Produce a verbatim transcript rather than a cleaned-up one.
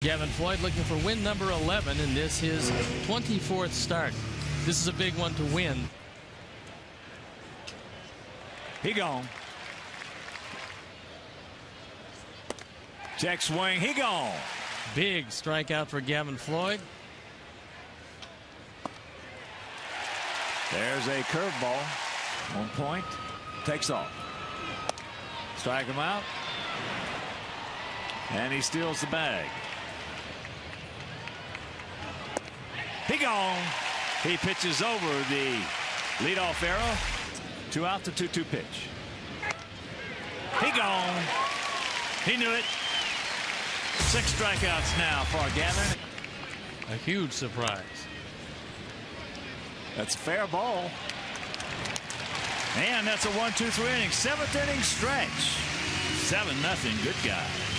Gavin Floyd looking for win number eleven in this his twenty-fourth start. This is a big one to win. He gone. Check swing. He gone. Big strikeout for Gavin Floyd. There's a curveball. On point. Takes off. Strike him out. And he steals the bag. He gone. He pitches over the leadoff arrow. Two out, the two two pitch. He gone. He knew it. Six strikeouts now for Gavin. A huge surprise. That's a fair ball. And that's a one two three inning, seventh inning stretch. Seven nothing. Good guy.